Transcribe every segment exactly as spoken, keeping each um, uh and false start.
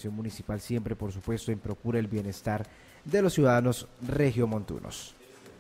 administración municipal siempre, por supuesto, en procura el bienestar de los ciudadanos regiomontunos.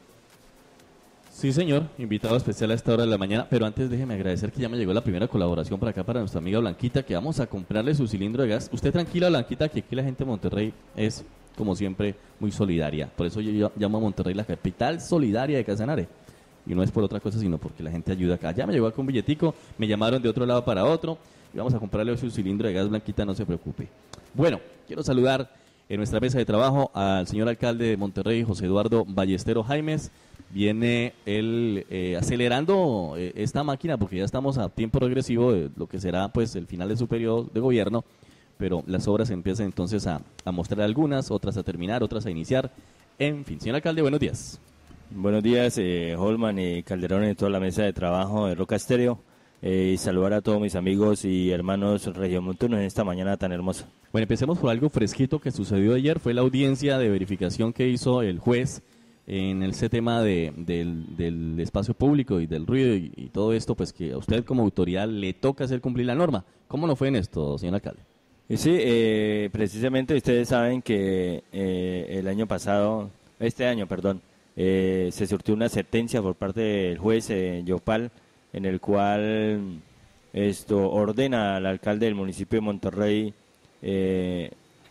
Sí, señor, invitado especial a esta hora de la mañana, pero antes déjeme agradecer que ya me llegó la primera colaboración para acá para nuestra amiga Blanquita, que vamos a comprarle su cilindro de gas. Usted tranquila, Blanquita, que aquí la gente de Monterrey es, como siempre, muy solidaria. Por eso yo llamo a Monterrey la capital solidaria de Casanare. Y no es por otra cosa, sino porque la gente ayuda acá. Ya me llegó acá un billetico, me llamaron de otro lado para otro, y vamos a comprarle su cilindro de gas, Blanquita, no se preocupe. Bueno, quiero saludar en nuestra mesa de trabajo al señor alcalde de Monterrey, José Eduardo Ballestero Jaimes. Viene él eh, acelerando eh, esta máquina porque ya estamos a tiempo regresivo de lo que será pues el final de su periodo de gobierno, pero las obras empiezan entonces a, a mostrar algunas, otras a terminar, otras a iniciar. En fin, señor alcalde, buenos días. Buenos días, eh, Holman y Calderón y toda la mesa de trabajo de Roca Estéreo. Eh, y saludar a todos mis amigos y hermanos regiomontunos en esta mañana tan hermosa. Bueno, empecemos por algo fresquito que sucedió ayer. Fue la audiencia de verificación que hizo el juez en ese tema de, del, del espacio público y del ruido y, y todo esto, pues que a usted como autoridad le toca hacer cumplir la norma. ¿Cómo no fue en esto, señor alcalde? Sí, eh, precisamente ustedes saben que eh, el año pasado, este año, perdón, eh, se surtió una sentencia por parte del juez eh, Yopal, en el cual esto ordena al alcalde del municipio de Monterrey eh,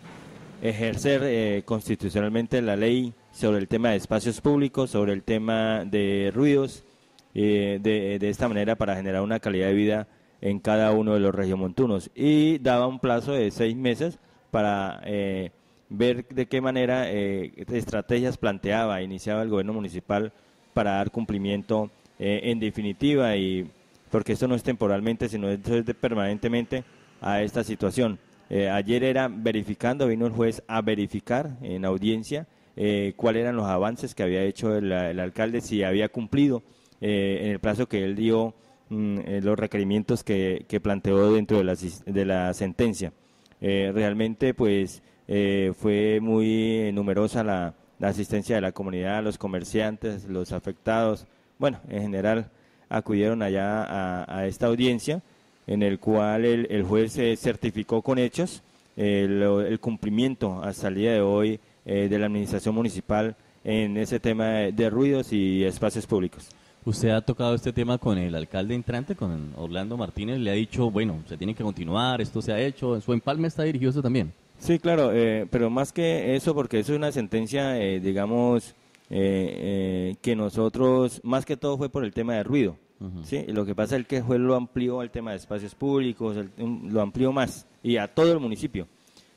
ejercer eh, constitucionalmente la ley sobre el tema de espacios públicos, sobre el tema de ruidos, eh, de, de esta manera para generar una calidad de vida en cada uno de los regiomontunos, y daba un plazo de seis meses para eh, ver de qué manera eh, estrategias planteaba, iniciaba el gobierno municipal para dar cumplimiento eh, en definitiva, y porque esto no es temporalmente, sino esto es de permanentemente a esta situación. Eh, ayer era verificando, vino el juez a verificar en audiencia eh, cuáles eran los avances que había hecho el, el alcalde, si había cumplido eh, en el plazo que él dio mm, eh, los requerimientos que, que planteó dentro de la, de la sentencia. Eh, realmente pues eh, fue muy numerosa la, la asistencia de la comunidad, los comerciantes, los afectados, bueno, en general acudieron allá a, a esta audiencia, en el cual el, el juez eh, certificó con hechos eh, lo, el cumplimiento hasta el día de hoy eh, de la administración municipal en ese tema de, de ruidos y espacios públicos. Usted ha tocado este tema con el alcalde entrante, con Orlando Martínez, le ha dicho, bueno, se tiene que continuar, esto se ha hecho, en su empalme está dirigido esto también. Sí, claro, eh, pero más que eso, porque eso es una sentencia, eh, digamos, eh, eh, que nosotros, más que todo fue por el tema de ruido. Uh-huh. Sí, lo que pasa es que el juez lo amplió al tema de espacios públicos, el, lo amplió más y a todo el municipio.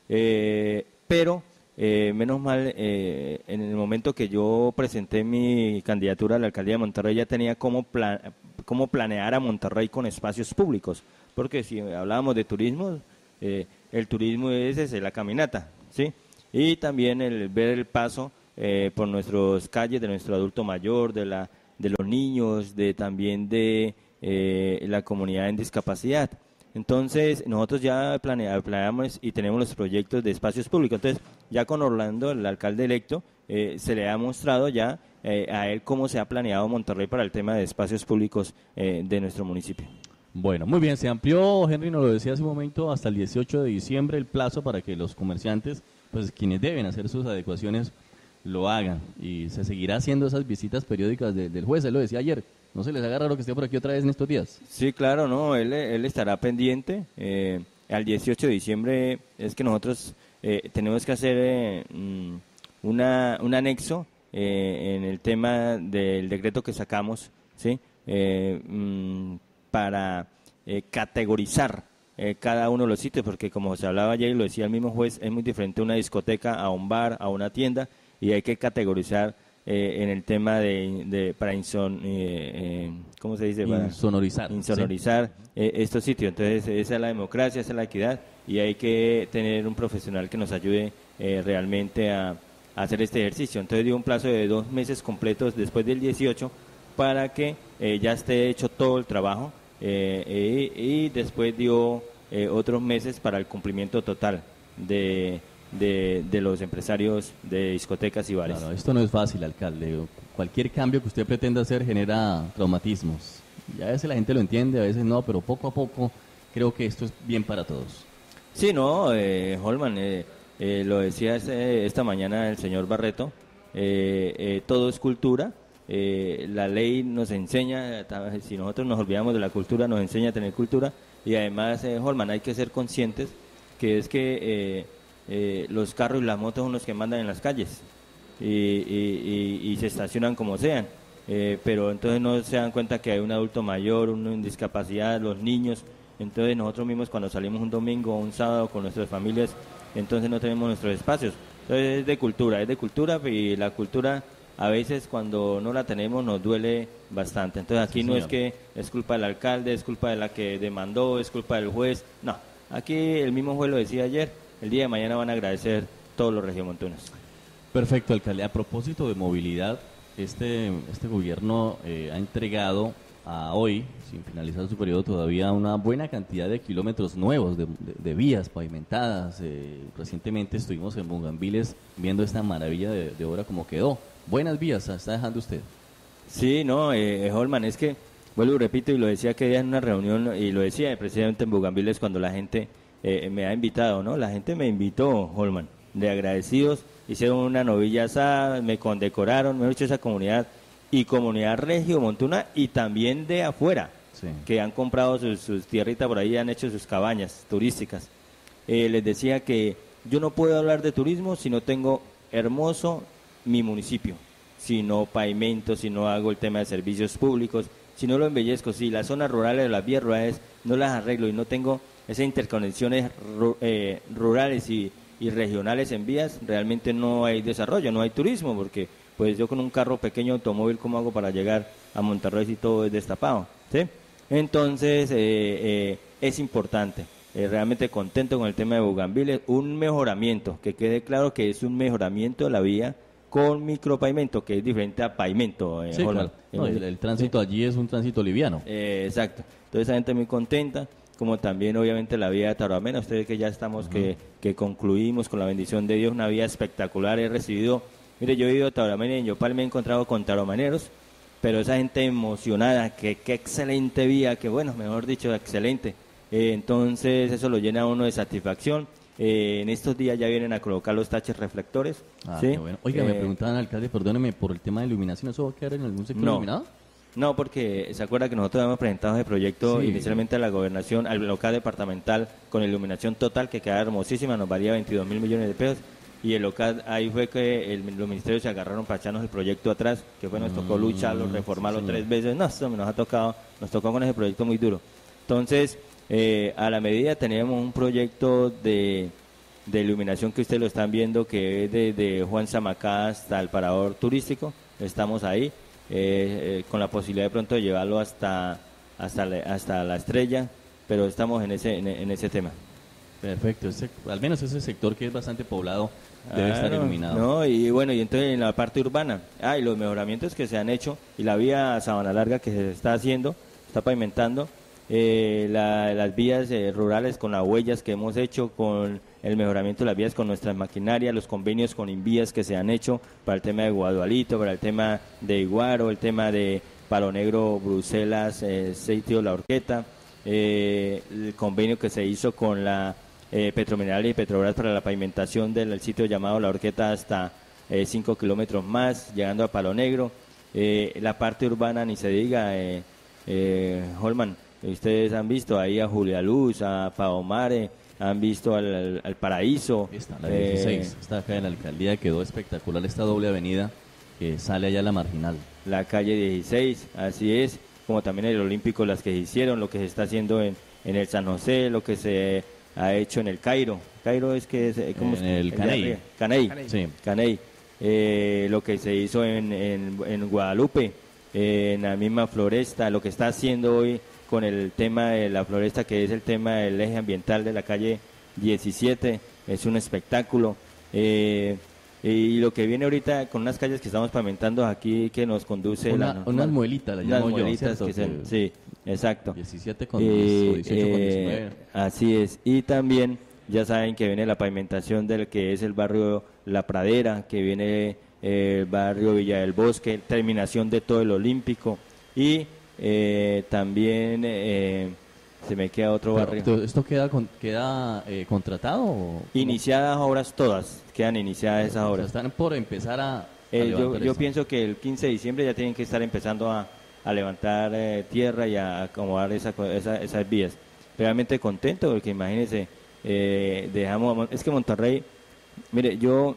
Eh, pero, eh, menos mal, eh, en el momento que yo presenté mi candidatura a la alcaldía de Monterrey, ya tenía cómo, plan, cómo planear a Monterrey con espacios públicos. Porque si hablábamos de turismo, eh, el turismo es ese, la caminata, ¿sí? Y también el ver el paso eh, por nuestras calles de nuestro adulto mayor, de la de los niños, de también de eh, la comunidad en discapacidad. Entonces, nosotros ya planea, planeamos y tenemos los proyectos de espacios públicos. Entonces, ya con Orlando, el alcalde electo, eh, se le ha mostrado ya eh, a él cómo se ha planeado Monterrey para el tema de espacios públicos eh, de nuestro municipio. Bueno, muy bien, se amplió, Henry nos lo decía hace un momento, hasta el dieciocho de diciembre el plazo para que los comerciantes, pues quienes deben hacer sus adecuaciones, lo hagan, y se seguirá haciendo esas visitas periódicas de, del juez, él lo decía ayer, no se les haga raro que esté por aquí otra vez en estos días. Sí, claro, no, él, él estará pendiente, eh, al dieciocho de diciembre es que nosotros eh, tenemos que hacer eh, una, un anexo eh, en el tema del decreto que sacamos, ¿sí? Eh, mm, para eh, categorizar eh, cada uno de los sitios, porque como se hablaba ayer y lo decía el mismo juez, es muy diferente una discoteca a un bar, a una tienda, y hay que categorizar eh, en el tema de, de para inson, eh, eh, ¿cómo se dice? Para insonorizar. Insonorizar sí. eh, estos sitios. Entonces, esa es la democracia, esa es la equidad, y hay que tener un profesional que nos ayude eh, realmente a, a hacer este ejercicio. Entonces, dio un plazo de dos meses completos después del dieciocho para que eh, ya esté hecho todo el trabajo eh, y, y después dio eh, otros meses para el cumplimiento total de De, de los empresarios de discotecas y bares. Claro, esto no es fácil, alcalde. Cualquier cambio que usted pretenda hacer genera traumatismos. Y a veces la gente lo entiende, a veces no, pero poco a poco creo que esto es bien para todos. Sí, no, eh, Holman, eh, eh, lo decía este- esta mañana el señor Barreto, eh, eh, todo es cultura, eh, la ley nos enseña, ta- si nosotros nos olvidamos de la cultura, nos enseña a tener cultura, y además, eh, Holman, hay que ser conscientes que es que eh, eh, los carros y las motos son los que mandan en las calles, y, y- y- y se estacionan como sean, eh, pero entonces no se dan cuenta que hay un adulto mayor, uno en discapacidad, los niños. Entonces nosotros mismos cuando salimos un domingo o un sábado con nuestras familias, entonces no tenemos nuestros espacios. Entonces es de cultura, es de cultura, y la cultura a veces cuando no la tenemos nos duele bastante. Entonces aquí Sí, no es señor. que es culpa del alcalde, es culpa de la que demandó, es culpa del juez. No, aquí el mismo juez lo decía ayer, el día de mañana van a agradecer todos los regiomontunos. Perfecto, alcalde. A propósito de movilidad, este, este gobierno eh, ha entregado a hoy, sin finalizar su periodo todavía, una buena cantidad de kilómetros nuevos de, de- de vías pavimentadas. Eh, recientemente estuvimos en Bugambiles viendo esta maravilla de, de obra como quedó. Buenas vías está dejando usted. Sí, no, eh, Holman, es que, vuelvo y repito, y lo decía que día en una reunión, y lo decía precisamente en Bugambiles cuando la gente eh, me ha invitado, ¿no? La gente me invitó, Holman, de agradecidos, hicieron una novilla asada, me condecoraron, me han hecho esa comunidad, y comunidad regiomontuna, y también de afuera, Sí. que han comprado sus, sus tierritas por ahí, han hecho sus cabañas turísticas. Eh, les decía que yo no puedo hablar de turismo si no tengo hermoso mi municipio, si no pavimento, si no hago el tema de servicios públicos, si no lo embellezco, si las zonas rurales o las vías rurales no las arreglo y no tengo esas interconexiones ru- eh, rurales y, y regionales en vías, realmente no hay desarrollo, no hay turismo, porque pues yo con un carro pequeño automóvil, ¿cómo hago para llegar a Monterrey si todo es destapado? ¿Sí? Entonces, eh, eh, es importante. Eh, realmente contento con el tema de Bugambiles, un mejoramiento, que quede claro que es un mejoramiento de la vía con micropavimento, que es diferente a pavimento. eh, Sí, Holman. claro. No, el, el tránsito allí es un tránsito liviano. Eh, exacto. Entonces, la gente muy contenta, como también obviamente la vía de Taruamena, ustedes que ya estamos, que, que concluimos con la bendición de Dios, una vía espectacular, he recibido, mire, yo he ido a Taruamena y en Yopal me he encontrado con taromaneros, pero esa gente emocionada, que qué excelente vía, que bueno, mejor dicho, excelente. Eh, entonces eso lo llena a uno de satisfacción. Eh, en estos días ya vienen a colocar los taches reflectores. Ah, ¿sí? qué bueno. Oiga, me Eh, preguntaban, alcalde, perdóneme, por el tema de iluminación, ¿eso va a quedar en algún sector No. iluminado? No, porque se acuerda que nosotros habíamos presentado ese proyecto Sí. inicialmente a la gobernación, al local departamental, con iluminación total, que queda hermosísima, nos valía veintidós mil millones de pesos. Y el local, ahí fue que el- los ministerios se agarraron para echarnos el proyecto atrás, que fue, nos tocó Mm, lucharlo, reformarlo sí, señor. tres veces. No, eso nos ha tocado, nos tocó con ese proyecto muy duro. Entonces, eh, a la medida teníamos un proyecto de, de iluminación que ustedes lo están viendo, que es desde Juan Zamacá hasta el parador turístico. Estamos ahí, eh, eh, con la posibilidad de pronto de llevarlo hasta, hasta, la, hasta la estrella, pero estamos en ese, en, en ese tema. Perfecto, ese- al menos ese sector que es bastante poblado debe estar Claro, iluminado. No, y bueno, y entonces en la parte urbana, ah, y los mejoramientos que se han hecho, y la vía Sabana Larga que se está haciendo, está pavimentando, eh, la- las vías eh, rurales con las huellas que hemos hecho, con el mejoramiento de las vías con nuestras maquinarias, los convenios con Invías que se han hecho para el tema de Guadualito, para el tema de Iguaro, el tema de Palo Negro, Bruselas, eh, Sitio La Horqueta, eh, el convenio que se hizo con la eh, Petrominerales y Petrobras para la pavimentación del sitio llamado La Horqueta hasta cinco kilómetros más, llegando a Palo Negro. Eh, la parte urbana, ni se diga, eh, eh, Holman, ustedes han visto ahí a Julia Luz, a Paomare, han visto al, al- al Paraíso. Esta, la eh, dieciséis, está acá en la alcaldía, quedó espectacular esta doble avenida que sale allá a la marginal. la calle dieciséis, así es, como también el Olímpico, las que se hicieron, lo que se está haciendo en, en el San José, lo que se ha hecho en el Cairo. Cairo es que es, eh, ¿cómo En es? el de Caney. arriba. Caney. Sí. Caney. Eh, lo que se hizo en, en, en Guadalupe, eh, en la misma floresta, lo que está haciendo hoy con el tema de la floresta, que es el tema del eje ambiental de la calle diecisiete, es un espectáculo. Eh, y lo que viene ahorita con unas calles que estamos pavimentando aquí, que nos conduce Una- la unas muelitas, la unas llamo yo, muelitas ¿cierto? que se- Que- sí, exacto. diecisiete con Eh, diez o dieciocho con eh, diecinueve. así es. Y también ya saben que viene la pavimentación del que es el barrio La Pradera, que viene eh, el barrio Villa del Bosque, terminación de todo el Olímpico. Y eh, también eh, se me queda otro Pero, barrio. ¿esto- ¿Esto queda con- queda eh, contratado? O, Iniciadas obras todas, quedan iniciadas esas o sea, obras. están por empezar a, a Eh, yo levantar yo esto? pienso que el quince de diciembre ya tienen que estar empezando a, a levantar eh, tierra y a acomodar esa, co- esa- esas vías. Realmente contento porque imagínense, eh, dejamos, a Mon- es que Monterrey, mire, yo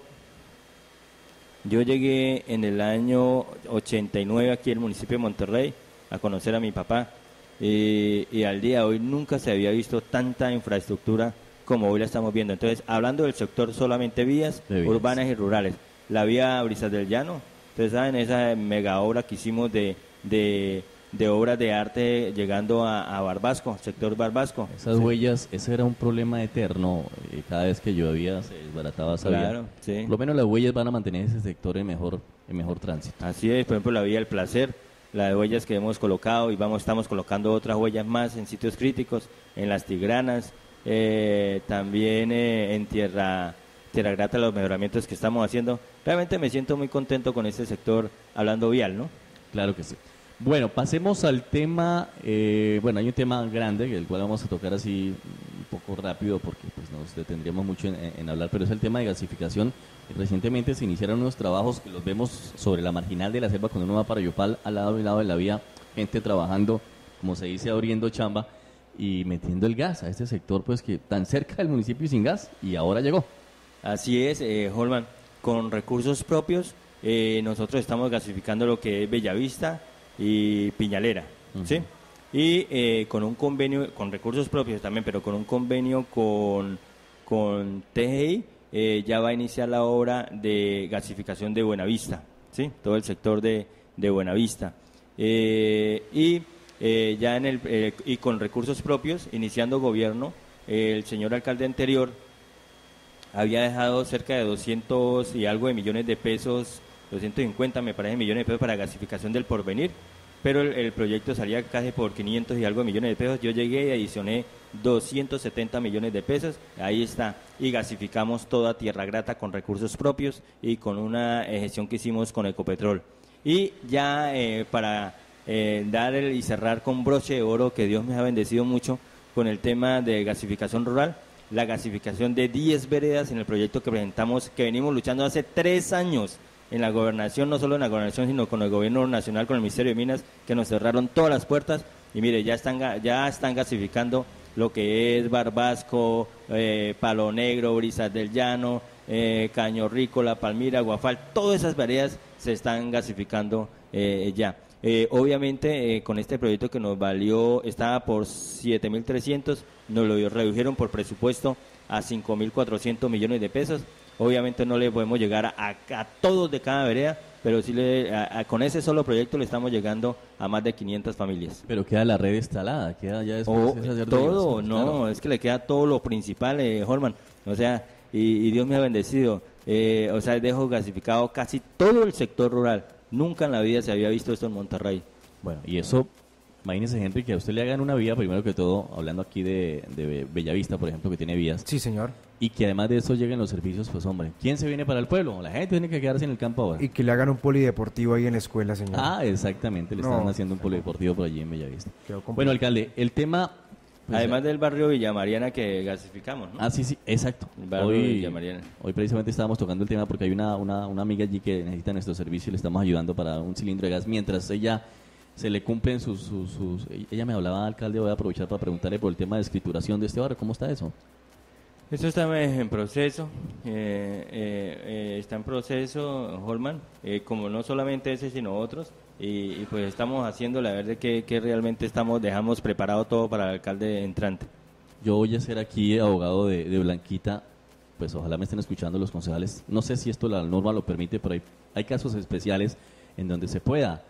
yo llegué en el año ochenta y nueve aquí al municipio de Monterrey a conocer a mi papá y, y al día de hoy nunca se había visto tanta infraestructura como hoy la estamos viendo. Entonces, hablando del sector solamente vías De vías. urbanas y rurales, la vía Brisas del Llano, ustedes saben, esa mega obra que hicimos de, de, de obras de arte llegando a, a Barbasco, sector Barbasco. Esas huellas, ese era un problema eterno. eh, cada vez que llovía se desbarataba esa vía. Claro, sí. Por lo menos las huellas van a mantener ese sector en mejor, en mejor tránsito. Así es, por ejemplo, la vía del placer, las huellas que hemos colocado y vamos, estamos colocando otras huellas más en sitios críticos, en las Tigranas, eh, también eh, en Tierra, Tierra Grata, los mejoramientos que estamos haciendo. Realmente me siento muy contento con este sector, hablando vial, ¿no? Claro que sí. Bueno, pasemos al tema, eh, bueno, hay un tema grande, el cual vamos a tocar así un poco rápido porque pues nos detendríamos mucho en, en hablar, pero es el tema de gasificación. Recientemente se iniciaron unos trabajos que los vemos sobre la marginal de la selva cuando uno va para Yopal, al lado y lado de la vía, gente trabajando, como se dice, abriendo chamba y metiendo el gas a este sector pues que tan cerca del municipio y sin gas, y ahora llegó. Así es, eh, Holman, con recursos propios, eh, nosotros estamos gasificando lo que es Bellavista y Piñalera, Ujú. ¿sí? Y eh, con un convenio, con recursos propios también, pero con un convenio con, con T G I, eh, ya va a iniciar la obra de gasificación de Buenavista, ¿sí? Todo el sector de, de Buenavista. Eh, y eh, ya en el, eh, y con recursos propios, iniciando gobierno, eh, el señor alcalde anterior había dejado cerca de doscientos y algo de millones de pesos, doscientos cincuenta me parece millones de pesos para gasificación del Porvenir, pero el, el proyecto salía casi por quinientos y algo de millones de pesos. Yo llegué y adicioné doscientos setenta millones de pesos, ahí está, y gasificamos toda Tierra Grata con recursos propios y con una eh, gestión que hicimos con Ecopetrol. Y ya eh, para eh, dar el, y cerrar con broche de oro, que Dios me ha bendecido mucho con el tema de gasificación rural, la gasificación de diez veredas en el proyecto que presentamos, que venimos luchando hace tres años en la gobernación, no solo en la gobernación, sino con el gobierno nacional, con el Ministerio de Minas, que nos cerraron todas las puertas, y mire, ya están, ga- ya están gasificando lo que es Barbasco, eh, Palo Negro, Brisas del Llano, eh, Caño Rico, La Palmira, Guafal, todas esas veredas se están gasificando eh, ya. Eh, obviamente, eh, con este proyecto que nos valió, estaba por siete mil trescientos, nos lo redujeron por presupuesto a cinco mil cuatrocientos millones de pesos. Obviamente no le podemos llegar a, a, a todos de cada vereda, pero sí le, a, a, con ese solo proyecto le estamos llegando a más de quinientas familias. Pero queda la red instalada, queda ya después O, es hacer todo, derivaciones, no, claro. es que le queda todo lo principal, eh, Holman. O sea, y, y Dios me ha bendecido. Eh, o sea, dejo gasificado casi todo el sector rural. Nunca en la vida se había visto esto en Monterrey. Bueno, y eso, imagínese, Henry, que a usted le hagan una vía, primero que todo, hablando aquí de, de Bellavista, por ejemplo, que tiene vías, Sí, señor. y que además de eso lleguen los servicios, pues hombre, ¿quién se viene para el pueblo? La gente tiene que quedarse en el campo ahora. Y que le hagan un polideportivo ahí en la escuela, señor. Ah, exactamente, le No. están haciendo un polideportivo por allí en Bellavista. Quedó complicado. Bueno, alcalde, el tema... pues, Además del barrio Villa Mariana que gasificamos, ¿no? Ah, sí, sí, exacto. El barrio Hoy, Villa Mariana. hoy precisamente estábamos tocando el tema porque hay una, una, una amiga allí que necesita nuestro servicio y le estamos ayudando para un cilindro de gas mientras ella se le cumplen sus, sus, sus- Ella me hablaba, alcalde, voy a aprovechar para preguntarle por el tema de escrituración de este barrio. ¿Cómo está eso? Esto está en proceso, eh, eh, eh, está en proceso, Holman, eh, como no solamente ese, sino otros, y, y pues estamos haciendo la verdad que, que realmente estamos dejamos preparado todo para el alcalde entrante. Yo voy a ser aquí abogado de, de Blanquita, pues ojalá me estén escuchando los concejales. No sé si esto la norma lo permite, pero hay, hay casos especiales en donde se pueda,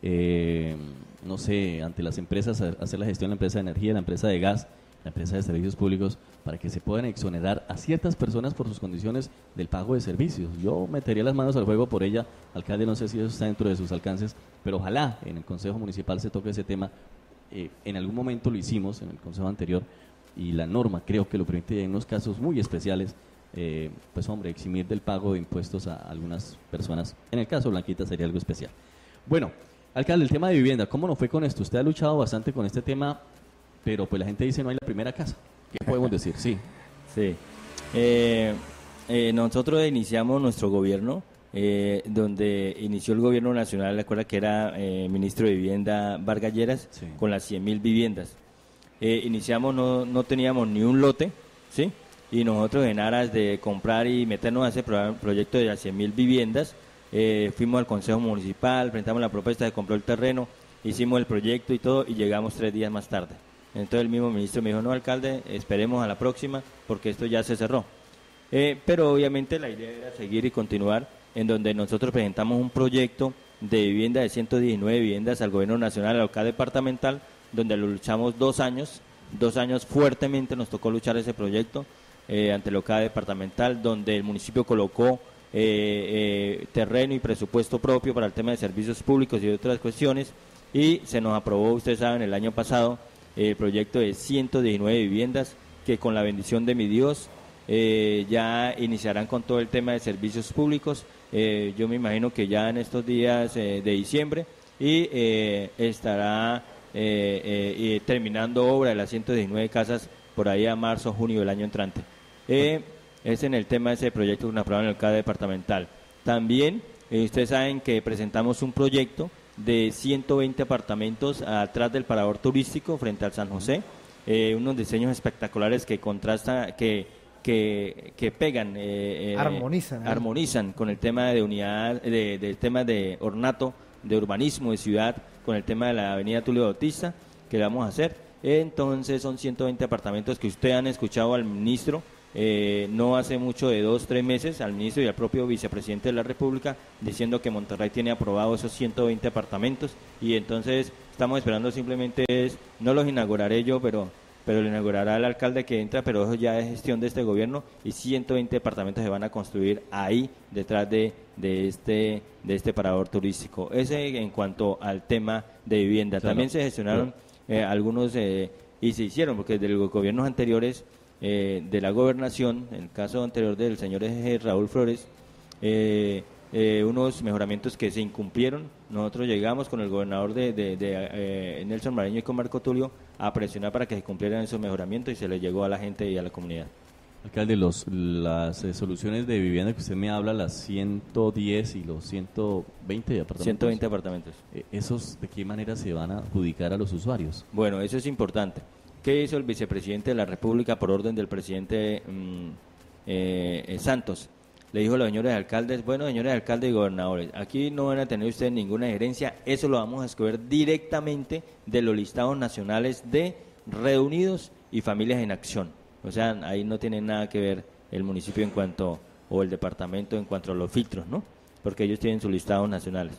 eh, no sé, ante las empresas, a- hacer la gestión de la empresa de energía, la empresa de gas, la empresa de servicios públicos, para que se puedan exonerar a ciertas personas por sus condiciones del pago de servicios. Yo metería las manos al fuego por ella, alcalde, no sé si eso está dentro de sus alcances, pero ojalá en el Consejo Municipal se toque ese tema. Eh, en algún momento lo hicimos, en el Consejo anterior, y la norma creo que lo permite en unos casos muy especiales, eh, pues hombre, eximir del pago de impuestos a algunas personas. En el caso de Blanquita sería algo especial. Bueno, alcalde, el tema de vivienda, ¿cómo nos fue con esto? Usted ha luchado bastante con este tema pero pues la gente dice no hay la primera casa. ¿Qué podemos decir? Sí. Sí. Eh, eh, nosotros iniciamos nuestro gobierno, eh, donde inició el gobierno nacional, recuerda que era eh, ministro de Vivienda Vargas Lleras, Sí. con las cien mil viviendas. Eh, iniciamos, no, no teníamos ni un lote, ¿sí? Y nosotros en aras de comprar y meternos a ese pro- proyecto de las cien mil viviendas, eh, fuimos al Consejo Municipal, presentamos la propuesta, se compró el terreno, hicimos el proyecto y todo, y llegamos tres días más tarde. Entonces el mismo ministro me dijo, no, alcalde, esperemos a la próxima, porque esto ya se cerró. Eh, pero obviamente la idea era seguir y continuar, en donde nosotros presentamos un proyecto de vivienda de ciento diecinueve viviendas al gobierno nacional, al local departamental, donde lo luchamos dos años, dos años fuertemente nos tocó luchar ese proyecto eh, ante el local departamental, donde el municipio colocó eh, eh, terreno y presupuesto propio para el tema de servicios públicos y otras cuestiones, y se nos aprobó, ustedes saben, el año pasado, el proyecto de ciento diecinueve viviendas, que con la bendición de mi Dios, eh, ya iniciarán con todo el tema de servicios públicos, eh, yo me imagino que ya en estos días eh, de diciembre, y eh, estará eh, eh, eh, terminando obra de las ciento diecinueve casas por ahí a marzo, junio del año entrante. Eh, es en el tema de ese proyecto que nos aprobaron en el C A D departamental. También, eh, ustedes saben que presentamos un proyecto de ciento veinte apartamentos atrás del parador turístico frente al San José, eh, unos diseños espectaculares que contrastan, que que, que pegan, eh, eh, Armonizan, ¿eh? armonizan con el tema de unidad, de, del tema de ornato, de urbanismo, de ciudad, con el tema de la avenida Tulio Bautista, que le vamos a hacer. Entonces son ciento veinte apartamentos que ustedes han escuchado al ministro, eh, no hace mucho de dos, tres meses, al ministro y al propio vicepresidente de la República, diciendo que Monterrey tiene aprobado esos ciento veinte apartamentos, y entonces estamos esperando simplemente es, no los inauguraré yo, pero pero lo inaugurará el alcalde que entra, pero eso ya es gestión de este gobierno, y ciento veinte departamentos se van a construir ahí detrás de, de este de este parador turístico. Ese en cuanto al tema de vivienda. Claro. También se gestionaron eh, algunos eh, y se hicieron, porque de los gobiernos anteriores eh, de la gobernación, en el caso anterior del señor Raúl Flores, eh, eh, unos mejoramientos que se incumplieron. Nosotros llegamos con el gobernador de, de, de eh, Nelson Mariño y con Marco Tulio a presionar para que se cumplieran esos mejoramientos, y se les llegó a la gente y a la comunidad. Alcalde, los, las eh, soluciones de vivienda que usted me habla, las ciento diez y los ciento veinte apartamentos. ciento veinte apartamentos. Eh, ¿Esos de qué manera se van a adjudicar a los usuarios? Bueno, eso es importante. ¿Qué hizo el vicepresidente de la República por orden del presidente mmm, eh, eh, Santos? Le dijo a los señores alcaldes, bueno, señores alcaldes y gobernadores, aquí no van a tener ustedes ninguna gerencia, eso lo vamos a escoger directamente de los listados nacionales de Reunidos y Familias en Acción. O sea, ahí no tiene nada que ver el municipio en cuanto, o el departamento en cuanto a los filtros, ¿no? Porque ellos tienen sus listados nacionales.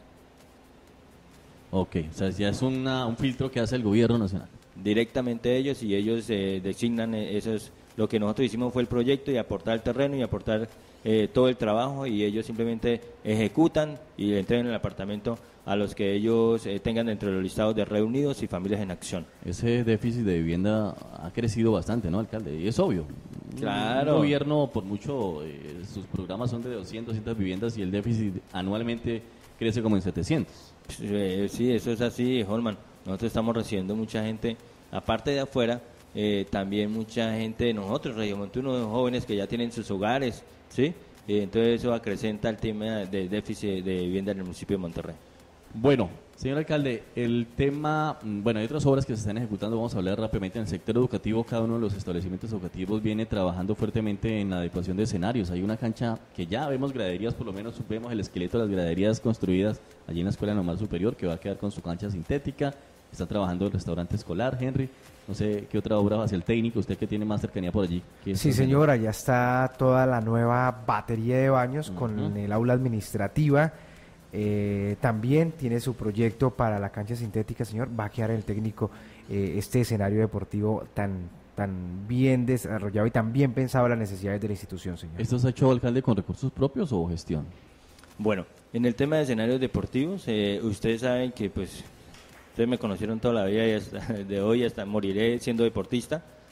Ok, o sea, ya es una, un filtro que hace el gobierno nacional. Directamente ellos, y ellos eh, designan, eh, eso es lo que nosotros hicimos, fue el proyecto y aportar el terreno y aportar eh, todo el trabajo, y ellos simplemente ejecutan y le entregan el apartamento a los que ellos eh, tengan dentro de los listados de Reunidos y Familias en Acción. Ese déficit de vivienda ha crecido bastante, ¿no, alcalde? Y es obvio. Claro. Un gobierno, por mucho, eh, sus programas son de doscientas, doscientas viviendas, y el déficit anualmente crece como en setecientos. Eh, sí, eso es así, Holman. Nosotros estamos recibiendo mucha gente, aparte de afuera, eh, también mucha gente de nosotros, regiomontunos, jóvenes que ya tienen sus hogares, ¿sí? Eh, entonces eso acrecenta el tema del déficit de vivienda en el municipio de Monterrey. Bueno, señor alcalde, el tema, bueno, hay otras obras que se están ejecutando, vamos a hablar rápidamente. En el sector educativo, cada uno de los establecimientos educativos viene trabajando fuertemente en la adecuación de escenarios. Hay una cancha que ya vemos graderías, por lo menos vemos el esqueleto de las graderías construidas allí en la Escuela Normal Superior, que va a quedar con su cancha sintética. Está trabajando el restaurante escolar, Henry. No sé qué otra obra va a hacer el técnico, usted que tiene más cercanía por allí. Sí, señora, ya está toda la nueva batería de baños uh-huh. con el aula administrativa. Eh, también tiene su proyecto para la cancha sintética, señor. Va a quedar el técnico eh, este escenario deportivo tan tan bien desarrollado y tan bien pensado las necesidades de la institución, señor. ¿Esto se ha hecho, alcalde, con recursos propios o gestión? Bueno, en el tema de escenarios deportivos, eh, ustedes saben que pues ustedes me conocieron toda la vida y hasta de hoy hasta moriré siendo deportista,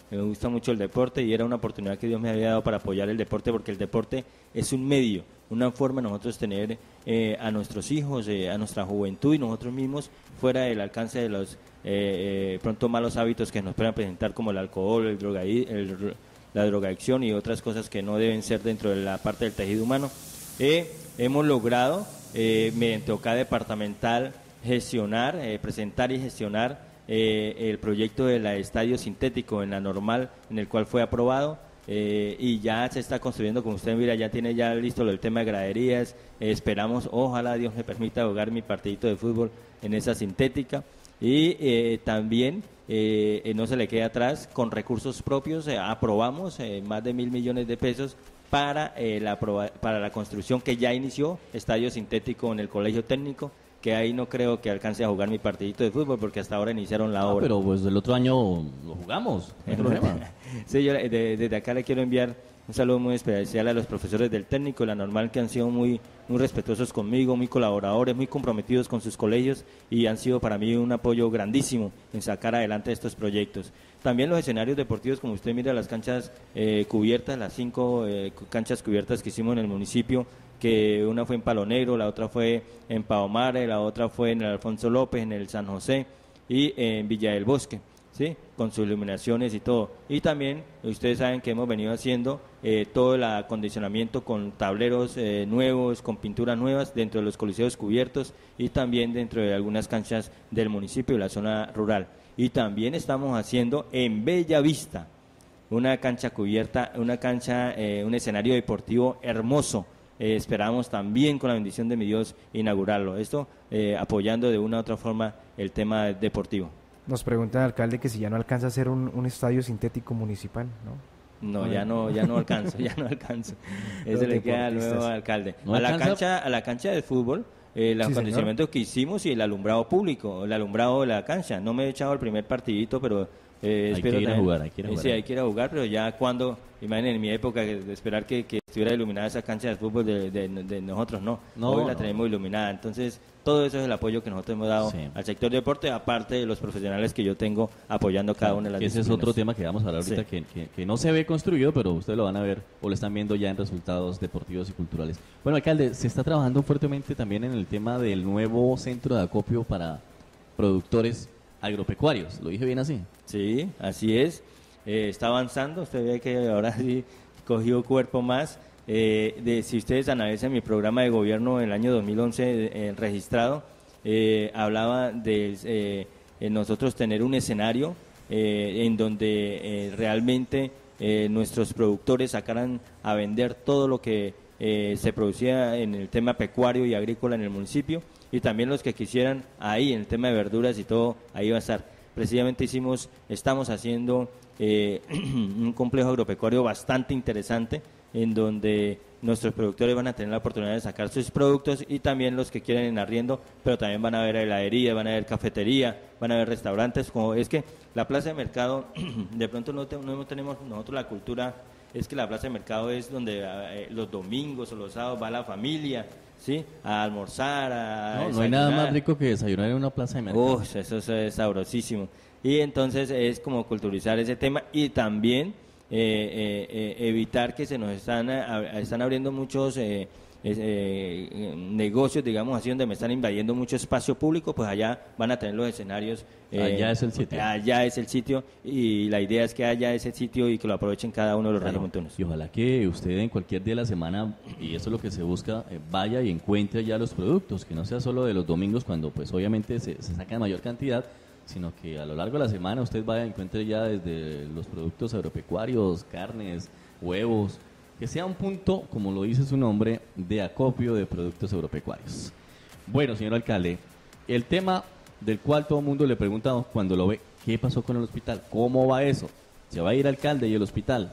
me gusta mucho el deporte y era una oportunidad que Dios me había dado para apoyar el deporte, porque el deporte es un medio, una forma de nosotros tener eh, a nuestros hijos, eh, a nuestra juventud y nosotros mismos fuera del alcance de los eh, eh, pronto malos hábitos que nos puedan presentar, como el alcohol, el droga, el, la drogadicción y otras cosas que no deben ser dentro de la parte del tejido humano. Eh, hemos logrado, eh, mediante O C A departamental, gestionar, eh, presentar y gestionar eh, el proyecto del estadio sintético en la normal, en el cual fue aprobado. Eh, y ya se está construyendo, como usted mira, ya tiene ya listo el tema de graderías. Eh, esperamos, ojalá Dios me permita jugar mi partidito de fútbol en esa sintética. Y eh, también eh, eh, no se le quede atrás, con recursos propios eh, aprobamos eh, más de mil millones de pesos para, eh, la para la construcción que ya inició, estadio sintético en el Colegio Técnico, que ahí no creo que alcance a jugar mi partidito de fútbol porque hasta ahora iniciaron la no, obra. Pero pues el otro año lo jugamos, no hay problema. Sí, yo de, desde acá le quiero enviar un saludo muy especial a los profesores del técnico, la normal, que han sido muy, muy respetuosos conmigo, muy colaboradores, muy comprometidos con sus colegios y han sido para mí un apoyo grandísimo en sacar adelante estos proyectos. También los escenarios deportivos, como usted mira, las canchas eh, cubiertas, las cinco eh, canchas cubiertas que hicimos en el municipio, que una fue en Palo Negro, la otra fue en Paomare, la otra fue en el Alfonso López, en el San José y en Villa del Bosque, ¿sí? Con sus iluminaciones y todo. Y también ustedes saben que hemos venido haciendo eh, todo el acondicionamiento con tableros eh, nuevos, con pinturas nuevas dentro de los coliseos cubiertos y también dentro de algunas canchas del municipio y la zona rural. Y también estamos haciendo en Bella Vista una cancha cubierta, una cancha, eh, un escenario deportivo hermoso. Eh, esperamos también con la bendición de mi Dios inaugurarlo. Esto eh, apoyando de una u otra forma el tema deportivo. Nos pregunta el alcalde que si ya no alcanza a hacer un, un estadio sintético municipal, ¿no? No, ya no, ya no alcanzo, ya no alcanzo. Ese le queda al nuevo alcalde. ¿No a la alcanza? cancha, a la cancha de fútbol, eh, los Sí, acondicionamientos que hicimos y el alumbrado público, el alumbrado de la cancha. No me he echado el primer partidito, pero eh, Hay espero que ir a también- jugar, hay que ir a eh, jugar. Sí, hay que ir a jugar, pero ya cuando, imaginen, en mi época, que- de esperar que, que estuviera iluminada esa cancha de fútbol de, de- de nosotros, no. No, Hoy la no. tenemos iluminada. Entonces, todo eso es el apoyo que nosotros hemos dado Sí. al sector deporte, aparte de los profesionales que yo tengo apoyando cada una de las Ese es disciplinas. otro tema que vamos a hablar ahorita, Sí. que, que- que no se ve construido, pero ustedes lo van a ver o lo están viendo ya en resultados deportivos y culturales. Bueno, alcalde, se está trabajando fuertemente también en el tema del nuevo centro de acopio para productores agropecuarios. ¿Lo dije bien así? Sí, así es. Eh, está avanzando. Usted ve que ahora sí cogió cuerpo más. Eh, de, si ustedes analizan mi programa de gobierno el año dos mil once eh, registrado, eh, hablaba de eh, eh, nosotros tener un escenario eh, en donde eh, realmente eh, nuestros productores sacaran a vender todo lo que eh, se producía en el tema pecuario y agrícola en el municipio, y también los que quisieran ahí en el tema de verduras y todo, ahí va a estar. Precisamente hicimos, estamos haciendo eh, un complejo agropecuario bastante interesante, en donde nuestros productores van a tener la oportunidad de sacar sus productos y también los que quieren en arriendo, pero también van a haber heladería, van a haber cafetería, van a haber restaurantes. Como es que la plaza de mercado, de pronto no, te, no tenemos nosotros la cultura, es que la plaza de mercado es donde eh, los domingos o los sábados va la familia, ¿sí? A almorzar, a No, no hay nada desayunar. más rico que desayunar en una plaza de mercado. Uf, eso, eso es sabrosísimo. Y entonces es como culturizar ese tema y también eh, eh, eh, evitar que se nos están, a- están abriendo muchos eh, es- eh, negocios, digamos así, donde me están invadiendo mucho espacio público, pues allá van a tener los escenarios. eh, Allá es el sitio. Allá es el sitio y la idea es que haya ese sitio y que lo aprovechen cada uno de los Claro, regiomontanos. y ojalá que usted en cualquier día de la semana, y eso es lo que se busca, eh, vaya y encuentre ya los productos, que no sea solo de los domingos cuando pues obviamente se, se saca en mayor cantidad, sino que a lo largo de la semana usted vaya y encuentre ya desde los productos agropecuarios, carnes, huevos, que sea un punto, como lo dice su nombre, de acopio de productos agropecuarios. Bueno, señor alcalde, el tema del cual todo el mundo le pregunta cuando lo ve, ¿qué pasó con el hospital? ¿Cómo va eso? ¿Se va a ir alcalde y el hospital?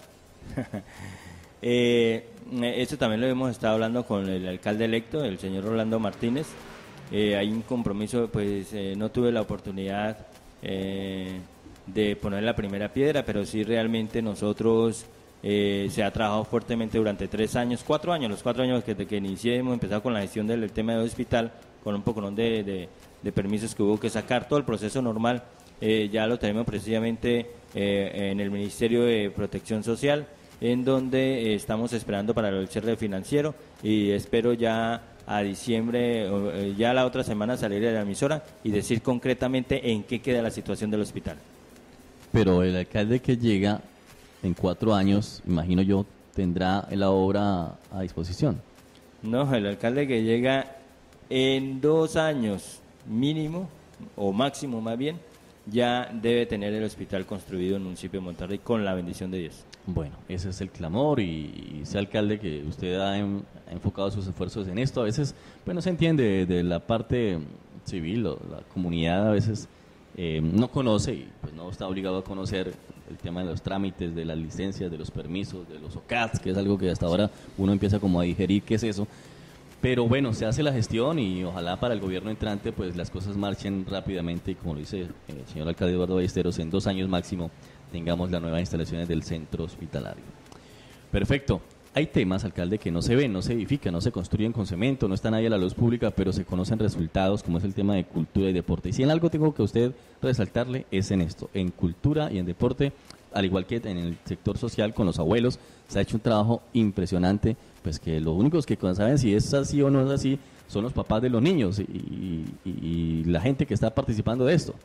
Eh, esto también lo hemos estado hablando con el alcalde electo, el señor Rolando Martínez. Eh, hay un compromiso, pues eh, no tuve la oportunidad eh, de poner la primera piedra, pero sí realmente nosotros eh, se ha trabajado fuertemente durante tres años, cuatro años, los cuatro años que, desde que inicié hemos empezado con la gestión del, del tema del hospital, con un poco de, de, de permisos que hubo que sacar, todo el proceso normal. Eh, ya lo tenemos precisamente eh, en el Ministerio de Protección Social, en donde eh, estamos esperando para el cierre financiero y espero ya a diciembre, eh, ya la otra semana salir de la emisora y decir concretamente en qué queda la situación del hospital. Pero el alcalde que llega en cuatro años, imagino yo, tendrá la obra a disposición. No, el alcalde que llega en dos años mínimo, o máximo más bien, ya debe tener el hospital construido en el municipio de Monterrey con la bendición de Dios. Bueno, ese es el clamor y, y ese alcalde que usted ha, en, ha enfocado sus esfuerzos en esto, a veces, pues no se entiende de, de la parte civil, o la comunidad a veces eh, no conoce y pues no está obligado a conocer el tema de los trámites, de las licencias, de los permisos, de los O C A Ts, que es algo que hasta ahora uno empieza como a digerir qué es eso. Pero bueno, se hace la gestión y ojalá para el gobierno entrante pues las cosas marchen rápidamente y como lo dice el señor alcalde Eduardo Ballesteros, en dos años máximo tengamos las nuevas instalaciones del centro hospitalario. Perfecto. Hay temas, alcalde, que no se ven, no se edifican, no se construyen con cemento, no están ahí a la luz pública, pero se conocen resultados, como es el tema de cultura y deporte. Y si en algo tengo que usted resaltarle es en esto, en cultura y en deporte, al igual que en el sector social con los abuelos, se ha hecho un trabajo impresionante, pues que los únicos que saben si es así o no es así son los papás de los niños y, y, y la gente que está participando de esto.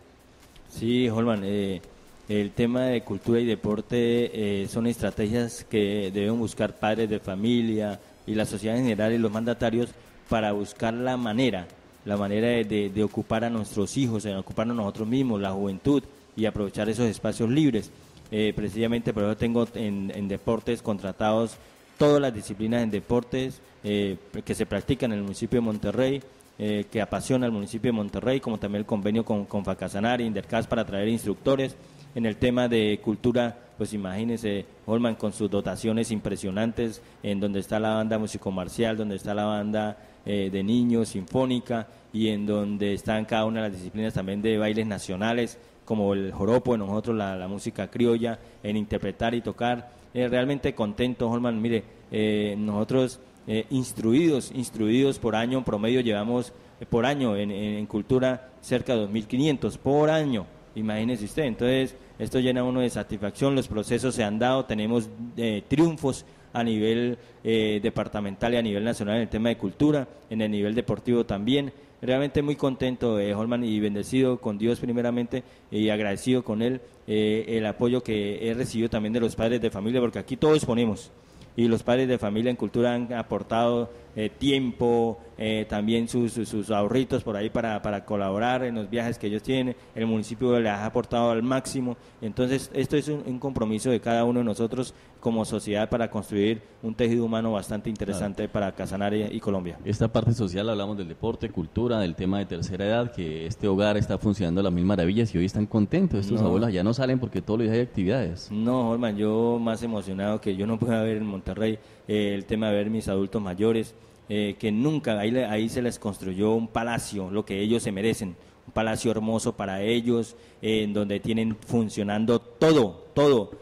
Sí, Holman, eh, el tema de cultura y deporte eh, son estrategias que deben buscar padres de familia y la sociedad en general y los mandatarios para buscar la manera, la manera de, de, de ocupar a nuestros hijos, de ocuparnos nosotros mismos, la juventud y aprovechar esos espacios libres. Eh, precisamente por eso tengo en, en deportes contratados todas las disciplinas en deportes eh, que se practican en el municipio de Monterrey, eh, que apasiona al municipio de Monterrey, como también el convenio con, con Facasanare, Indercas para traer instructores. En el tema de cultura, pues imagínense, Holman, con sus dotaciones impresionantes, en donde está la banda musicomarcial, donde está la banda eh, de niños, sinfónica, y en donde están cada una de las disciplinas también de bailes nacionales, como el joropo, en nosotros la, la música criolla, en interpretar y tocar. Eh, realmente contento, Holman, mire, eh, nosotros eh, instruidos, instruidos por año, en promedio llevamos eh, por año en, en, en cultura cerca de dos mil quinientos por año. Imagínese usted, entonces esto llena uno de satisfacción, los procesos se han dado, tenemos eh, triunfos a nivel eh, departamental y a nivel nacional en el tema de cultura, en el nivel deportivo también. Realmente muy contento, eh, Holman, y bendecido con Dios primeramente y agradecido con Él eh, el apoyo que he recibido también de los padres de familia, porque aquí todos ponemos. Y los padres de familia en cultura han aportado eh, tiempo, eh, también sus, sus, sus ahorritos por ahí para, para colaborar en los viajes que ellos tienen. El municipio les ha aportado al máximo. Entonces, esto es un, un compromiso de cada uno de nosotros como sociedad para construir un tejido humano bastante interesante claro. para Casanare y Colombia. Esta parte social, hablamos del deporte, cultura, del tema de tercera edad, que este hogar está funcionando a las mil maravillas y hoy están contentos. Estos no. abuelos ya no salen porque todos los días hay actividades. No, Holman, yo más emocionado que yo no pueda ver en Monterrey eh, el tema de ver mis adultos mayores, eh, que nunca, ahí, ahí se les construyó un palacio, lo que ellos se merecen, un palacio hermoso para ellos, eh, en donde tienen funcionando todo, todo,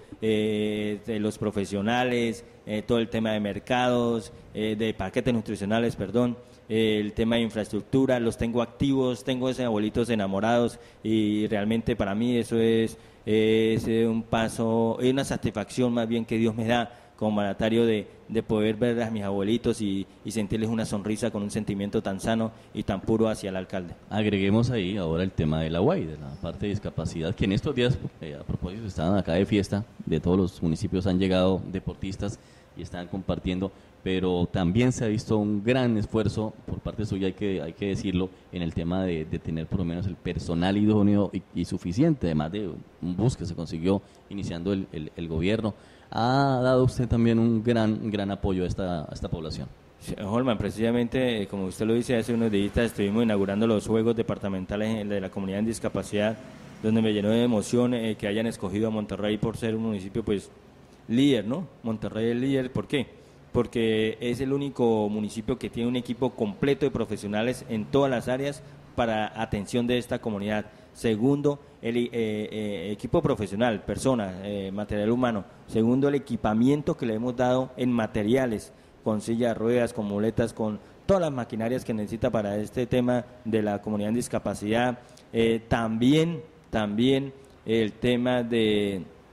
eh, de los profesionales, eh, todo el tema de mercados, eh, de paquetes nutricionales, perdón, eh, el tema de infraestructura, los tengo activos, tengo esos abuelitos enamorados y realmente para mí eso es, es un paso, es una satisfacción más bien que Dios me da como mandatario de, de poder ver a mis abuelitos y, y sentirles una sonrisa con un sentimiento tan sano y tan puro hacia el alcalde. Agreguemos ahí ahora el tema de la U A I, de la parte de discapacidad, que en estos días, eh, a propósito, estaban acá de fiesta, de todos los municipios han llegado deportistas y están compartiendo, pero también se ha visto un gran esfuerzo por parte suya, hay que, hay que decirlo, en el tema de, de tener por lo menos el personal idóneo y, y suficiente, además de un bus que se consiguió iniciando el, el, el gobierno. Ha dado usted también un gran gran apoyo a esta, a esta población. Sí, Holman, precisamente, como usted lo dice, hace unos días estuvimos inaugurando los Juegos Departamentales de la Comunidad en Discapacidad, donde me llenó de emoción eh, que hayan escogido a Monterrey por ser un municipio pues líder, ¿no? Monterrey es líder, ¿por qué? Porque es el único municipio que tiene un equipo completo de profesionales en todas las áreas para atención de esta comunidad. Segundo, el eh, eh, equipo profesional, personas, eh, material humano. Segundo, el equipamiento que le hemos dado en materiales, con sillas de ruedas, con muletas, con todas las maquinarias que necesita para este tema de la comunidad en discapacidad. Eh, también, también el tema de,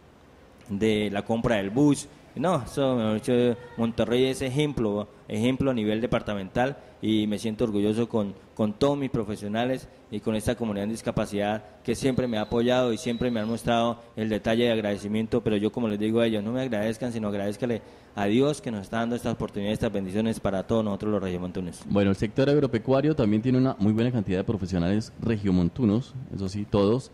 de la compra del bus. No, eso, mejor dicho, Monterrey es ejemplo, ejemplo a nivel departamental, y me siento orgulloso con, con todos mis profesionales y con esta comunidad en discapacidad que siempre me ha apoyado y siempre me han mostrado el detalle de agradecimiento. Pero yo, como les digo a ellos, no me agradezcan, sino agradezcanle a Dios que nos está dando estas oportunidades, estas bendiciones para todos nosotros los regiomontunos. Bueno, el sector agropecuario también tiene una muy buena cantidad de profesionales regiomontunos, eso sí, todos.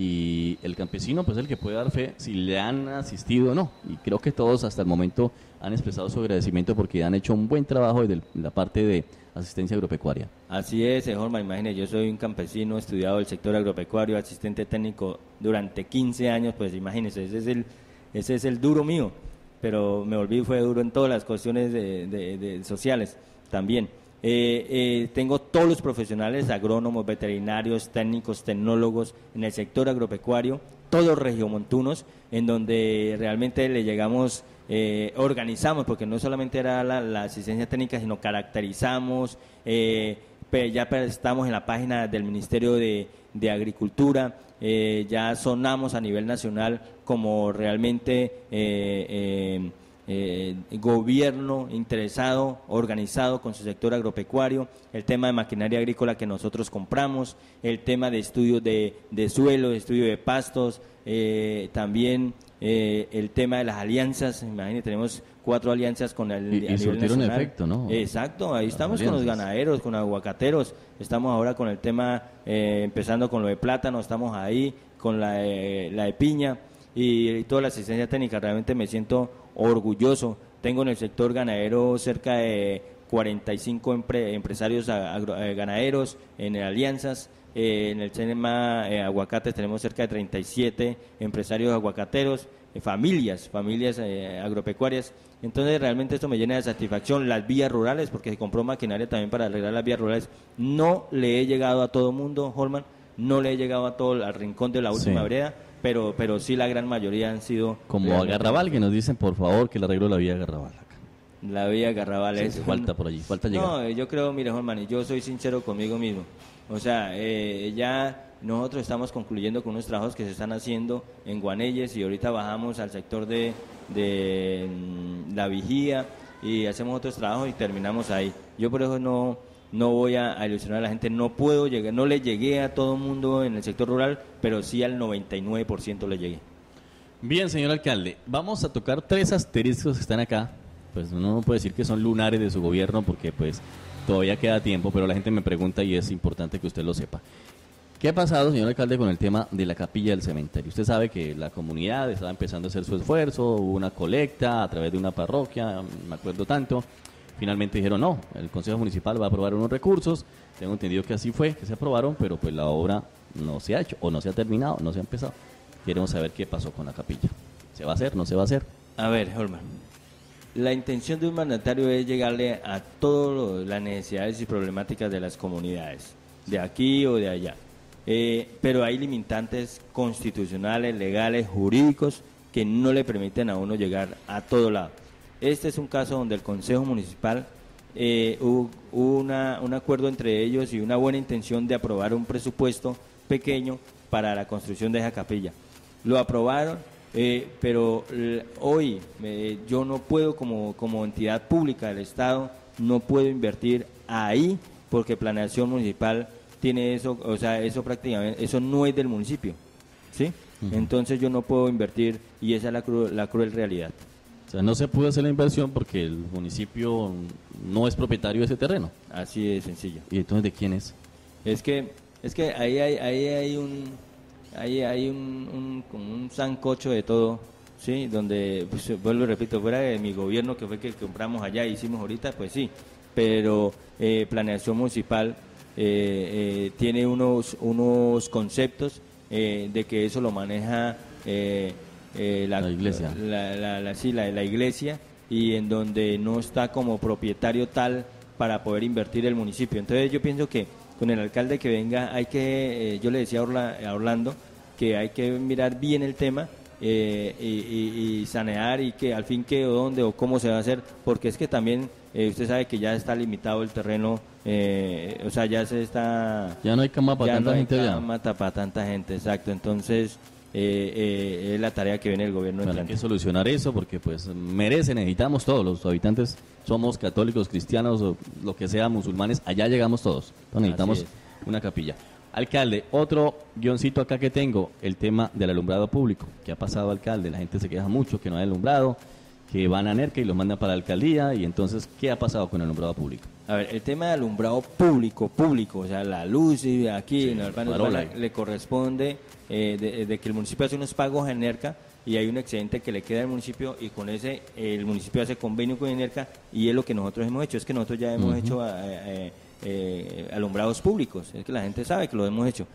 Y el campesino, pues el que puede dar fe si le han asistido o no. Y creo que todos hasta el momento han expresado su agradecimiento porque han hecho un buen trabajo desde la parte de asistencia agropecuaria. Así es, Jorma, imagínese, yo soy un campesino, estudiado el sector agropecuario, asistente técnico durante quince años, pues imagínese, ese es el, ese es el duro mío. Pero me volví, fue duro en todas las cuestiones de, de, de sociales también. Eh, eh, tengo todos los profesionales, agrónomos, veterinarios, técnicos, tecnólogos en el sector agropecuario, todos regiomontunos, en donde realmente le llegamos, eh, organizamos, porque no solamente era la, la asistencia técnica, sino caracterizamos, eh, ya estamos en la página del Ministerio de, de Agricultura, eh, ya sonamos a nivel nacional como realmente eh, eh, Eh, gobierno interesado, organizado con su sector agropecuario, el tema de maquinaria agrícola que nosotros compramos, el tema de estudios de, de suelo, de estudio de pastos, eh, también eh, el tema de las alianzas. Imagínate, tenemos cuatro alianzas con el y, a y nivel nacional. Efecto, ¿no? Exacto, ahí las estamos alianzas. Con los ganaderos, con aguacateros, estamos ahora con el tema, eh, empezando con lo de plátano, estamos ahí con la, eh, la de piña y, y toda la asistencia técnica. Realmente me siento orgulloso. Tengo en el sector ganadero cerca de cuarenta y cinco empre, empresarios agro, eh, ganaderos en alianzas. Eh, en el tema eh, aguacates tenemos cerca de treinta y siete empresarios aguacateros, eh, familias, familias eh, agropecuarias. Entonces realmente esto me llena de satisfacción. Las vías rurales, porque se compró maquinaria también para arreglar las vías rurales. No le he llegado a todo mundo, Holman, no le he llegado a todo al rincón de la última sí. vereda, pero pero sí la gran mayoría han sido... Como a Garrabal, que nos dicen, por favor, que le arreglo la vía de Garrabal. La vía Garrabal sí, es... falta por allí, falta llegar. No, yo creo, mire, Holman, yo soy sincero conmigo mismo. O sea, eh, ya nosotros estamos concluyendo con unos trabajos que se están haciendo en Guanelles y ahorita bajamos al sector de, de mm, la vigía y hacemos otros trabajos y terminamos ahí. Yo por eso no... No voy a, a ilusionar a la gente, no puedo llegar, no le llegué a todo el mundo en el sector rural, pero sí al noventa y nueve por ciento le llegué. Bien, señor alcalde, vamos a tocar tres asteriscos que están acá. Pues uno no puede decir que son lunares de su gobierno porque pues todavía queda tiempo, pero la gente me pregunta y es importante que usted lo sepa. ¿Qué ha pasado, señor alcalde, con el tema de la capilla del cementerio? Usted sabe que la comunidad estaba empezando a hacer su esfuerzo, hubo una colecta a través de una parroquia, me acuerdo tanto. Finalmente dijeron no, el Consejo Municipal va a aprobar unos recursos, tengo entendido que así fue, que se aprobaron, pero pues la obra no se ha hecho, o no se ha terminado, no se ha empezado. Queremos saber qué pasó con la capilla. ¿Se va a hacer, no se va a hacer? A ver, Holman, la intención de un mandatario es llegarle a todas las necesidades y problemáticas de las comunidades, de aquí o de allá. Eh, pero hay limitantes constitucionales, legales, jurídicos, que no le permiten a uno llegar a todo lado. Este es un caso donde el Consejo Municipal eh, hubo, hubo una, un acuerdo entre ellos y una buena intención de aprobar un presupuesto pequeño para la construcción de esa capilla. Lo aprobaron, eh, pero l- hoy eh, yo no puedo como, como entidad pública del Estado, no puedo invertir ahí porque Planeación Municipal tiene eso, o sea, eso prácticamente, eso no es del municipio, ¿sí? Uh-huh. Entonces yo no puedo invertir y esa es la, cru- la cruel realidad. O sea, no se pudo hacer la inversión porque el municipio no es propietario de ese terreno. Así de sencillo. ¿Y entonces de quién es? Es que es que ahí hay ahí hay un ahí hay un, un como un sancocho de todo, sí, donde pues, vuelvo y repito, fuera de mi gobierno que fue que compramos allá e hicimos ahorita, pues sí, pero eh, Planeación Municipal eh, eh, tiene unos unos conceptos eh, de que eso lo maneja eh, Eh, la, la iglesia la, la, la, sí, la, la iglesia y en donde no está como propietario tal para poder invertir el municipio. Entonces yo pienso que con el alcalde que venga hay que, eh, yo le decía a, Orla, a Orlando que hay que mirar bien el tema eh, y, y, y sanear y que al fin qué o dónde o cómo se va a hacer, porque es que también eh, usted sabe que ya está limitado el terreno, eh, o sea ya se está... Ya no hay cama para ya tanta no hay gente allá. cama para tanta gente, exacto. Entonces... eh, eh, es la tarea que viene el gobierno Bueno, hay entrante. que solucionar eso porque pues merece, necesitamos todos los habitantes, somos católicos, cristianos o lo que sea, musulmanes, allá llegamos todos, entonces necesitamos Así una capilla. Alcalde, otro guioncito acá que tengo, el tema del alumbrado público. ¿Qué ha pasado, alcalde? La gente se queja mucho que no hay alumbrado, que van a NERCA y los mandan para la alcaldía, y entonces, ¿qué ha pasado con el alumbrado público? A ver, el tema de alumbrado público, público, o sea, la luz y aquí Sí, en la urbana, farola. urbana le corresponde eh, de, de que el municipio hace unos pagos a NERCA y hay un excedente que le queda al municipio y con ese el municipio hace convenio con NERCA y es lo que nosotros hemos hecho, es que nosotros ya hemos Ujú. hecho eh, eh, alumbrados públicos, es que la gente sabe que lo hemos hecho.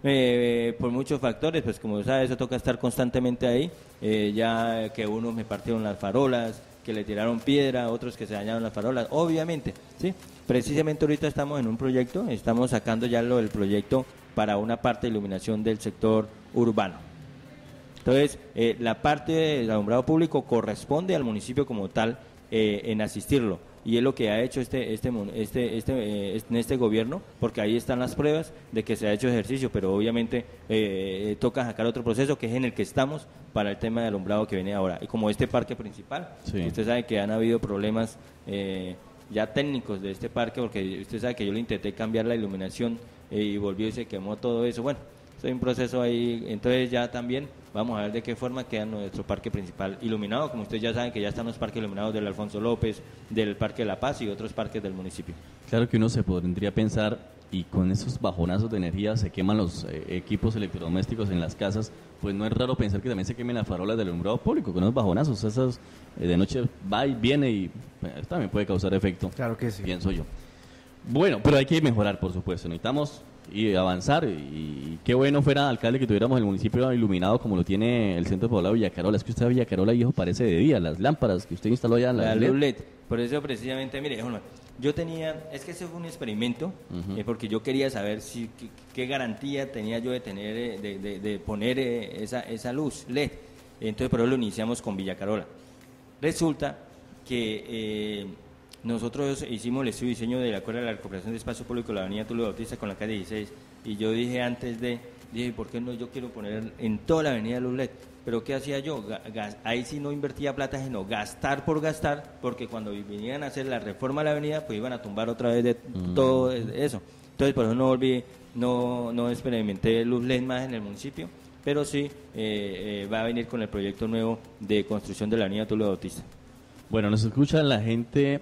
Eh, por muchos factores, pues como sabes, eso toca estar constantemente ahí, eh, ya que unos me partieron las farolas, que le tiraron piedra, otros que se dañaron las farolas, obviamente, ¿sí? Precisamente ahorita estamos en un proyecto, estamos sacando ya lo del proyecto para una parte de iluminación del sector urbano. Entonces, eh, la parte del alumbrado público corresponde al municipio como tal eh, en asistirlo. Y es lo que ha hecho este este este, este eh, en este gobierno, porque ahí están las pruebas de que se ha hecho ejercicio, pero obviamente eh, toca sacar otro proceso que es en el que estamos para el tema de alumbrado que viene ahora. Y como este parque principal, Sí. usted sabe que han habido problemas eh, ya técnicos de este parque, porque usted sabe que yo le intenté cambiar la iluminación eh, y volvió y se quemó todo eso. Bueno, hay un proceso ahí, entonces ya también vamos a ver de qué forma queda nuestro parque principal iluminado, como ustedes ya saben que ya están los parques iluminados del Alfonso López, del Parque de la Paz y otros parques del municipio. Claro que uno se podría pensar, y con esos bajonazos de energía se queman los eh, equipos electrodomésticos en las casas, pues no es raro pensar que también se quemen las farolas del alumbrado público, con esos bajonazos, esas eh, de noche va y viene y eh, también puede causar efecto, Claro que sí. pienso yo. Bueno, pero hay que mejorar, por supuesto, necesitamos y avanzar, y, y qué bueno fuera, alcalde, que tuviéramos el municipio iluminado como lo tiene el centro poblado de Villacarola. Es que usted a Villacarola, viejo, parece de día, las lámparas que usted instaló allá, La las luz L E D. L E D, por eso precisamente, mire, Juanma, yo tenía, es que ese fue un experimento, Ujú. eh, porque yo quería saber si qué, qué garantía tenía yo de tener, eh, de, de- de poner eh, esa, esa luz L E D. Entonces, por eso lo iniciamos con Villacarola. Resulta que eh, nosotros hicimos el estudio de diseño de acuerdo a la recuperación de espacio público de la avenida Tulio Bautista con la calle dieciséis, y yo dije antes de, dije, ¿por qué no yo quiero poner en toda la avenida luz L E D? Pero ¿qué hacía yo? Ga- gas- ahí sí no invertía plata, sino gastar por gastar, porque cuando vinieran a hacer la reforma a la avenida, pues iban a tumbar otra vez de Mm. todo eso. Entonces, por eso no volví, no, no experimenté luz L E D más en el municipio, pero sí eh, eh, va a venir con el proyecto nuevo de construcción de la avenida Tulio Bautista. Bueno, nos escucha la gente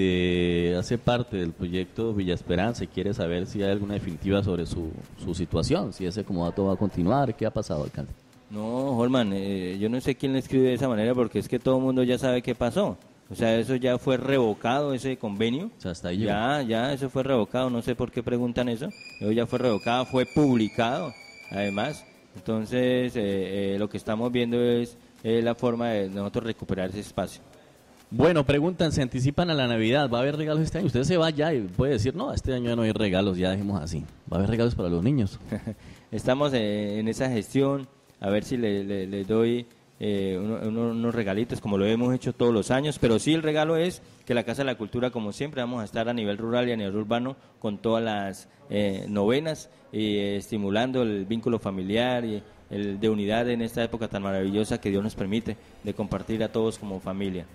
de hace parte del proyecto Villa Esperanza y quiere saber si hay alguna definitiva sobre su, su situación, si ese comodato va a continuar, ¿qué ha pasado, alcalde? No, Holman, eh, yo no sé quién le escribe de esa manera porque es que todo el mundo ya sabe qué pasó. O sea, eso ya fue revocado, ese convenio. O sea, hasta ahí llegó. Ya, ya, eso fue revocado, no sé por qué preguntan eso. Eso ya fue revocado, fue publicado, además. Entonces, eh, eh, lo que estamos viendo es eh, la forma de nosotros recuperar ese espacio. Bueno, preguntan, ¿se anticipan a la Navidad? ¿Va a haber regalos este año? Usted se va ya y puede decir, no, este año ya no hay regalos, ya dejemos así. ¿Va a haber regalos para los niños? Estamos eh, en esa gestión, a ver si le, le- le doy eh, uno- uno- unos regalitos, como lo hemos hecho todos los años, pero sí el regalo es que la Casa de la Cultura, como siempre, vamos a estar a nivel rural y a nivel urbano con todas las eh, novenas y eh, estimulando el vínculo familiar y el de unidad en esta época tan maravillosa que Dios nos permite de compartir a todos como familia.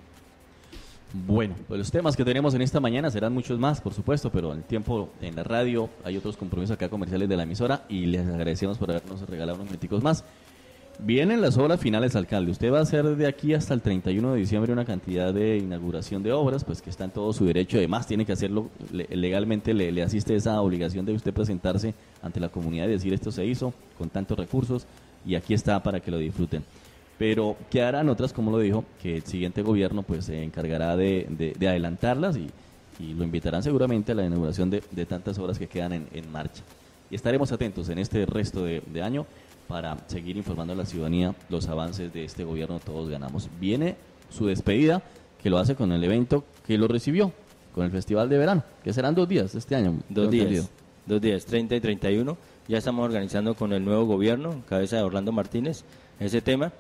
Bueno, pues los temas que tenemos en esta mañana serán muchos más, por supuesto, pero el tiempo en la radio, hay otros compromisos acá comerciales de la emisora y les agradecemos por habernos regalado unos minuticos más. Vienen las obras finales, alcalde. Usted va a hacer de aquí hasta el treinta y uno de diciembre una cantidad de inauguración de obras, pues que está en todo su derecho. Además, tiene que hacerlo le- legalmente, le, le asiste esa obligación de usted presentarse ante la comunidad y decir esto se hizo con tantos recursos y aquí está para que lo disfruten. Pero quedarán otras, como lo dijo, que el siguiente gobierno pues se encargará de, de- de adelantarlas y, y lo invitarán seguramente a la inauguración de, de tantas obras que quedan en, en marcha. Y estaremos atentos en este resto de, de año para seguir informando a la ciudadanía los avances de este gobierno Todos Ganamos. Viene su despedida, que lo hace con el evento que lo recibió, con el Festival de Verano, que serán dos días este año. Dos tengo entendido. días, dos días, treinta y treinta y uno. Ya estamos organizando con el nuevo gobierno, en cabeza de Orlando Martínez, ese tema.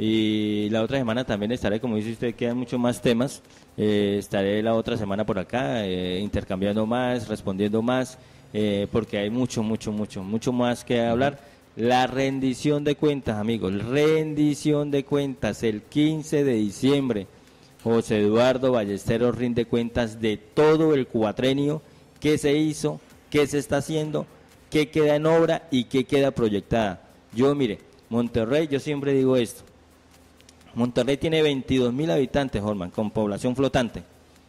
Y la otra semana también estaré, como dice usted, quedan muchos más temas. Eh, estaré la otra semana por acá, eh, intercambiando más, respondiendo más, eh, porque hay mucho, mucho, mucho, mucho más que hablar. La rendición de cuentas, amigos, rendición de cuentas el quince de diciembre. José Eduardo Ballesteros rinde cuentas de todo el cuatrenio, qué se hizo, qué se está haciendo, qué queda en obra y qué queda proyectada. Yo, mire, Monterrey, yo siempre digo esto, Monterrey tiene veintidós mil habitantes, Holman, con población flotante.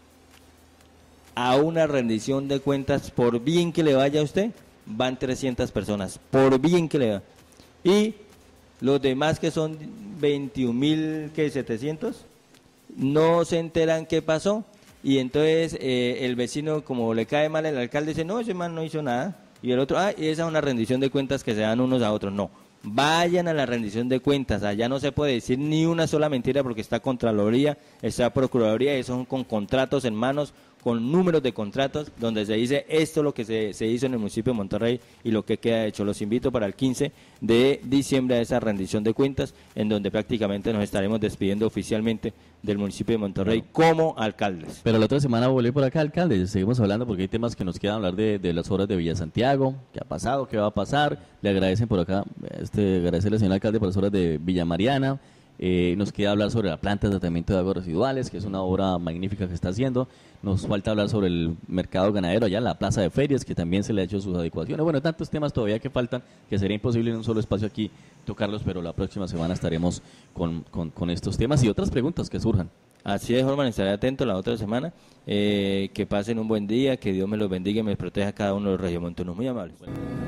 A una rendición de cuentas, por bien que le vaya a usted, van trescientas personas, por bien que le va. Y los demás, que son veintiún mil setecientos, no se enteran qué pasó, y entonces eh, el vecino, como le cae mal el alcalde, dice, no, ese man no hizo nada, y el otro, ah, y esa es una rendición de cuentas que se dan unos a otros. No, vayan a la rendición de cuentas, allá no se puede decir ni una sola mentira, porque está Contraloría, está Procuraduría, y son con contratos en manos, con números de contratos, donde se dice esto es lo que se, se hizo en el municipio de Monterrey y lo que queda hecho. Los invito para el quince de diciembre a esa rendición de cuentas, en donde prácticamente nos estaremos despidiendo oficialmente del municipio de Monterrey no. como alcaldes. Pero la otra semana volví por acá, alcalde, seguimos hablando porque hay temas que nos quedan hablar de, de las obras de Villa Santiago, qué ha pasado, qué va a pasar. Le agradecen por acá, este, agradecerle al señor alcalde por las obras de Villa Mariana. Eh, nos queda hablar sobre la planta de tratamiento de aguas residuales, que es una obra magnífica que está haciendo. Nos falta hablar sobre el mercado ganadero allá en la plaza de ferias, que también se le ha hecho sus adecuaciones. Bueno, tantos temas todavía que faltan, que sería imposible en un solo espacio aquí tocarlos, pero la próxima semana estaremos con, con, con estos temas y otras preguntas que surjan. Así es, Holman, estaré atento la otra semana. Eh, que pasen un buen día, que Dios me los bendiga y me proteja a cada uno de los regiomontanos. Muy amables. Bueno.